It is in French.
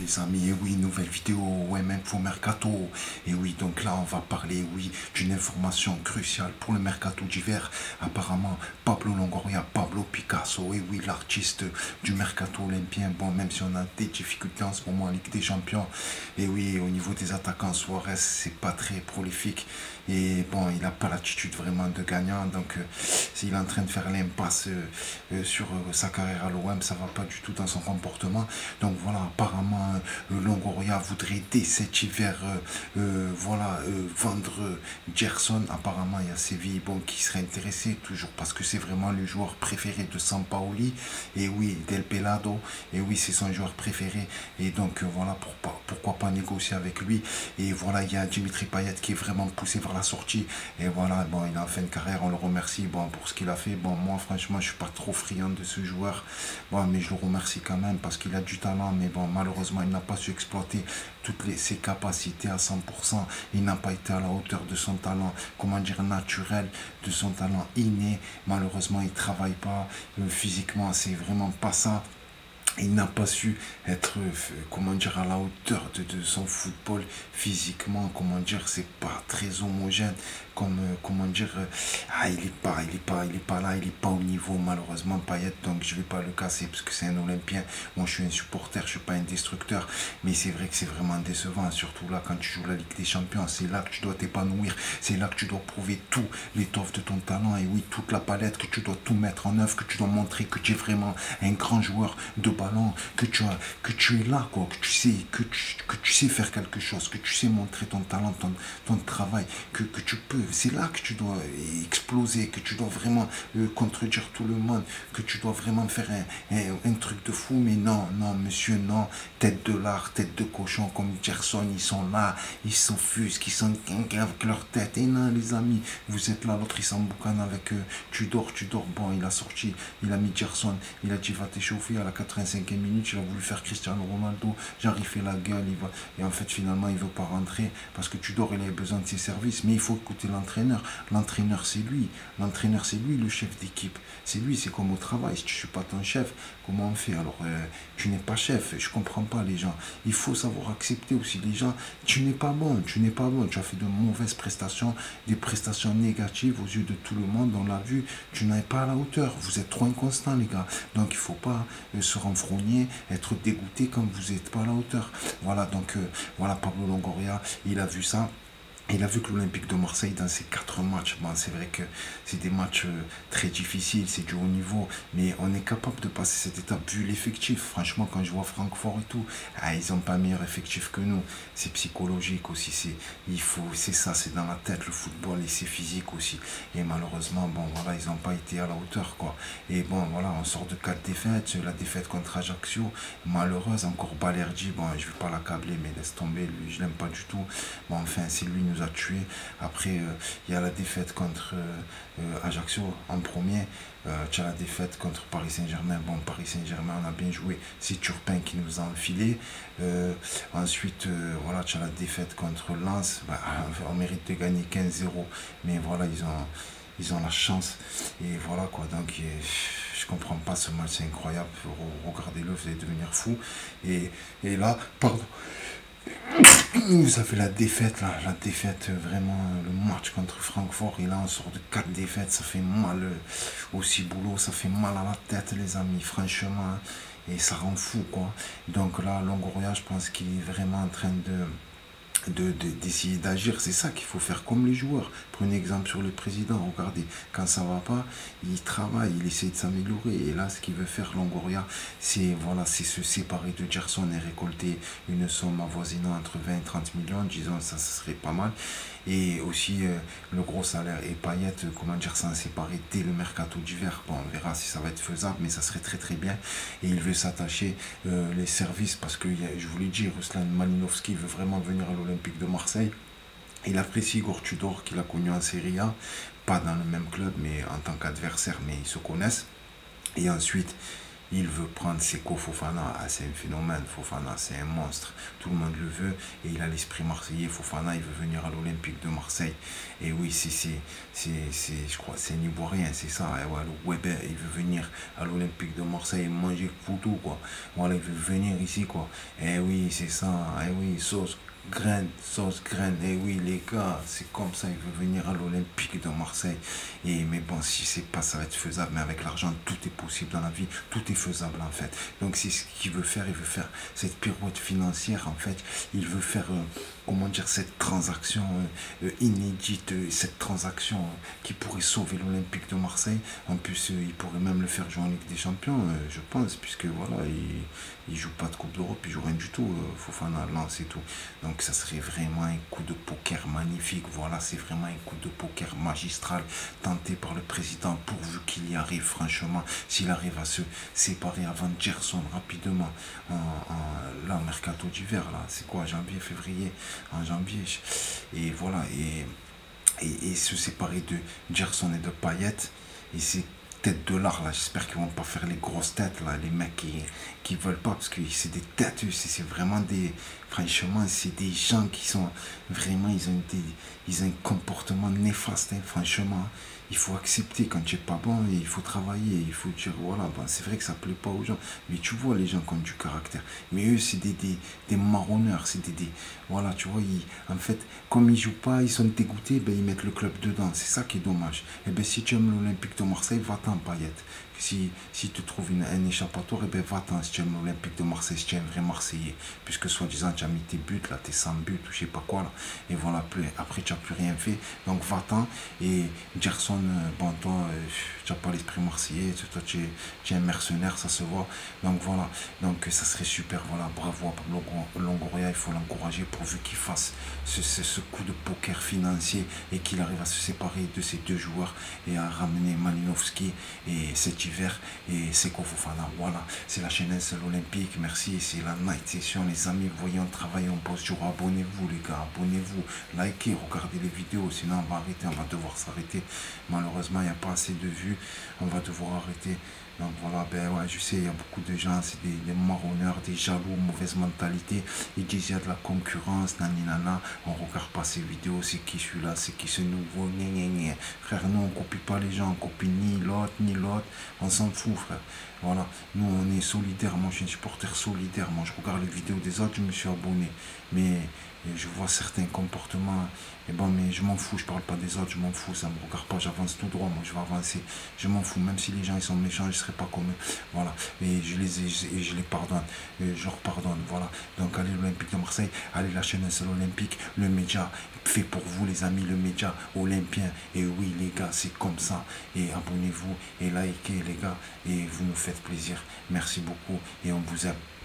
les amis, et oui, nouvelle vidéo OM Info Mercato. Et oui, donc là on va parler, oui, d'une information cruciale pour le Mercato d'hiver. Apparemment, Pablo Longoria, Pablo Picasso, et oui, l'artiste du Mercato olympien. Bon, même si on a des difficultés en ce moment en Ligue des Champions, et oui, au niveau des attaquants, Suarez, c'est pas très prolifique. Et bon, il n'a pas l'attitude vraiment de gagnant, donc s'il est en train de faire l'impasse sur sa carrière à l'OM, ça va pas du tout dans son comportement. Donc voilà, apparemment, Longoria voudrait dès cet hiver vendre Gerson. Apparemment, il y a Séville qui serait intéressé, toujours parce que c'est vraiment le joueur préféré de Sampaoli. Et oui, Del Pelado, et oui, c'est son joueur préféré. Et donc voilà, pourquoi pas négocier avec lui. Et voilà, il y a Dimitri Payet qui est vraiment poussé vers la sortie. Et voilà, bon, il est en fin de carrière, on le remercie pour ce qu'il a fait. Bon, moi, franchement, je suis pas trop friand de ce joueur. Bon, mais je le remercie quand même parce qu'il a du talent. Mais bon, malheureusement, il n'a pas su exploiter ses capacités à 100%. Il n'a pas été à la hauteur de son talent, comment dire, naturel, de son talent inné. Malheureusement, il travaille pas physiquement, c'est vraiment pas ça. Il n'a pas su être, comment dire, à la hauteur de son football physiquement, comment dire, c'est pas très homogène, comme, comment dire, il est pas là, il est pas au niveau, malheureusement, Payet, donc je vais pas le casser parce que c'est un Olympien. Moi, je suis un supporter, je suis pas un destructeur, mais c'est vrai que c'est vraiment décevant, surtout là, quand tu joues la Ligue des Champions, c'est là que tu dois t'épanouir, c'est là que tu dois prouver tout l'étoffe de ton talent, et oui, toute la palette, que tu dois tout mettre en œuvre, que tu dois montrer que tu es vraiment un grand joueur de ballon, que tu es là, quoi, que tu sais faire quelque chose, que tu sais montrer ton talent, ton travail, que tu peux, c'est là que tu dois exploser, que tu dois vraiment contredire tout le monde, que tu dois vraiment faire un truc de fou. Mais non, monsieur, non, tête de lard, tête de cochon comme Gerson, ils sont là, ils s'enfusent, ils sont avec leur tête. Et non, les amis, vous êtes là, l'autre il s'emboucane avec tu dors, bon, il a sorti, il a mis Gerson, il a dit va t'échauffer à la 85e minute, il a voulu faire Cristiano Ronaldo, j'arrive fait la gueule, et en fait finalement il veut pas rentrer parce que Tudor il a besoin de ses services. Mais il faut écouter l'entraîneur. L'entraîneur c'est lui, le chef d'équipe, c'est lui, c'est comme au travail. Si tu suis pas ton chef, comment on fait? Alors tu n'es pas chef, je comprends pas les gens. Il faut savoir accepter aussi les gens. Tu n'es pas bon, tu as fait de mauvaises prestations, des prestations négatives aux yeux de tout le monde, on l'a vu. Tu n'es pas à la hauteur, vous êtes trop inconstant les gars, donc il faut pas se renfrogner, être dégoûté quand vous n'êtes pas à la hauteur. Voilà, donc voilà, Pablo Longoria, il a vu ça. Il a vu que l'Olympique de Marseille, dans ces 4 matchs, c'est vrai que c'est des matchs très difficiles, c'est du haut niveau, mais on est capable de passer cette étape vu l'effectif. Franchement, quand je vois Francfort et tout, ils n'ont pas meilleur effectif que nous. C'est psychologique aussi, c'est ça, c'est dans la tête le football, et c'est physique aussi. Et malheureusement, voilà, ils n'ont pas été à la hauteur, quoi. Et voilà, on sort de 4 défaites, la défaite contre Ajaccio, malheureuse, encore Balerdi, je vais pas l'accabler, mais laisse tomber, lui, je l'aime pas du tout. Enfin, c'est lui nous a tué. Après, il y a la défaite contre Ajaccio en premier. Tu as la défaite contre Paris Saint-Germain. Paris Saint-Germain, on a bien joué. C'est Turpin qui nous a enfilé. Ensuite, voilà, tu as la défaite contre Lens. On mérite de gagner 15-0. Mais voilà, ils ont la chance. Et voilà, quoi. Donc, je comprends pas ce match. C'est incroyable. Regardez-le, vous allez devenir fou. Et là, pardon. Vous avez la défaite là, vraiment, le match contre Francfort, et là on sort de 4 défaites, ça fait mal au ciboulot, ça fait mal à la tête les amis, franchement, et ça rend fou quoi. Donc là, Longoria, je pense qu'il est vraiment en train d'essayer d'agir. C'est ça qu'il faut faire comme les joueurs. Prenez exemple sur le président, regardez, quand ça va pas, il travaille, il essaie de s'améliorer, et là ce qu'il veut faire Longoria, c'est se séparer de Gerson et récolter une somme avoisinant entre 20 et 30 millions, disons, ça serait pas mal. Et aussi le gros salaire, et Payet, comment dire, s'en séparer dès le mercato d'hiver. On verra si ça va être faisable, mais ça serait très très bien. Et il veut s'attacher les services, parce que je vous l'ai dit, Ruslan Malinovski veut vraiment venir à l'Olympique de Marseille. Il apprécie Igor Tudor, qu'il a connu en Serie A, pas dans le même club, mais en tant qu'adversaire, mais ils se connaissent. Et ensuite, il veut prendre Seko Fofana. Ah, c'est un phénomène, Fofana, c'est un monstre. Tout le monde le veut et il a l'esprit marseillais. Fofana, il veut venir à l'Olympique de Marseille. Et oui, je crois, c'est un Ivoirien, c'est ça. Et ouais, le Weber, il veut venir à l'Olympique de Marseille et manger foutu, quoi. Voilà, il veut venir ici, quoi. Et oui, c'est ça. Et oui, sauce graine. Et oui, les gars, c'est comme ça, il veut venir à l'Olympique de Marseille. Et mais bon, si c'est pas, ça va être faisable. Mais avec l'argent, tout est possible dans la vie. Tout est faisable, en fait. Donc, c'est ce qu'il veut faire. Il veut faire cette pirouette financière, en fait. Il veut faire, comment dire, cette transaction inédite, cette transaction qui pourrait sauver l'Olympique de Marseille. En plus, il pourrait même le faire jouer en Ligue des Champions, je pense, puisque voilà, il joue pas de Coupe d'Europe, il joue rien du tout, Fofana, lance et tout. Donc ça serait vraiment un coup de poker magnifique. Voilà, c'est vraiment un coup de poker magistral tenté par le président pourvu qu'il y arrive. Franchement, s'il arrive à se séparer avant Gerson rapidement là, mercato d'hiver, là, c'est quoi, janvier, février, en janvier. Et voilà, et se séparer de Gerson et de Payet. Et c'est têtes de l'art là, j'espère qu'ils vont pas faire les grosses têtes là, les mecs qui veulent pas, parce que c'est des têtes, c'est vraiment des, franchement, c'est des gens qui sont vraiment, ils ont un comportement néfaste, hein, franchement. Il faut accepter quand tu es pas bon, et il faut travailler, il faut dire voilà, ben, c'est vrai que ça plaît pas aux gens, mais tu vois les gens qui ont du caractère. Mais eux c'est des marronneurs, c'est voilà, tu vois, en fait, comme ils jouent pas, ils sont dégoûtés, ben ils mettent le club dedans, c'est ça qui est dommage. Et ben si tu aimes l'Olympique de Marseille, va-t'en, Payet. Si tu trouves un échappatoire, et ben va-t'en. Si tu aimes l'Olympique de Marseille, si tu es un vrai Marseillais, puisque soi-disant tu as mis tes buts, là, tes 100 buts, ou je sais pas quoi, là, et voilà, après tu n'as plus rien fait, donc va-t'en. Et Gerson, bon, toi, tu n'as pas l'esprit marseillais, toi tu es un mercenaire, ça se voit, donc voilà, donc ça serait super, voilà, bravo à Pablo Longoria, il faut l'encourager pourvu qu'il fasse ce coup de poker financier et qu'il arrive à se séparer de ces deux joueurs et à ramener Malinowski et cet hiver et Seko Fofana. Voilà, c'est la chaîne SL Olympique, merci, c'est la night session les amis, voyons, travaillons, on pose jour, abonnez-vous les gars, abonnez-vous, likez, regardez les vidéos, sinon on va arrêter, on va devoir s'arrêter, malheureusement il n'y a pas assez de vues, on va devoir arrêter. Donc voilà, ben ouais, je sais, il y a beaucoup de gens, c'est des marronneurs, des jaloux, mauvaise mentalité. Ils disent il y a de la concurrence, nani nana, on regarde pas ces vidéos, c'est qui celui-là, c'est qui ce nouveau, gna gna gna. Frère, nous on copie pas les gens, on copie ni l'autre, on s'en fout, frère. Voilà, nous on est solidaires, moi je suis un supporter solidaire, moi je regarde les vidéos des autres, je me suis abonné. Mais je vois certains comportements, et bon, mais je m'en fous, je parle pas des autres, je m'en fous, ça me regarde pas, j'avance tout droit, moi je vais avancer, je m'en fous, même si les gens ils sont méchants, je serai pas comme eux, voilà, et je les pardonne, et je leur pardonne, voilà, donc allez l'Olympique de Marseille, allez la chaîne SL Olympique, le média fait pour vous les amis, le média olympien, et oui les gars, c'est comme ça, et abonnez-vous, et likez les gars, et vous nous faites plaisir, merci beaucoup, et on vous aime.